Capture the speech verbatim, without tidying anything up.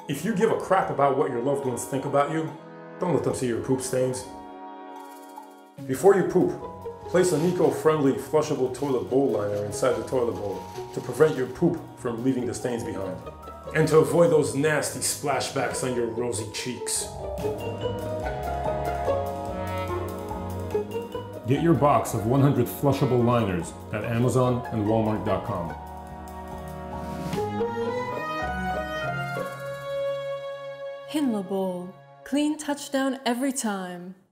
If you give a crap about what your loved ones think about you, don't let them see your poop stains. Before you poop, place an eco-friendly flushable toilet bowl liner inside the toilet bowl to prevent your poop from leaving the stains behind, and to avoid those nasty splashbacks on your rosy cheeks. Get your box of one hundred flushable liners at Amazon and Walmart dot com. Hinlo Bowl. Clean touchdown every time.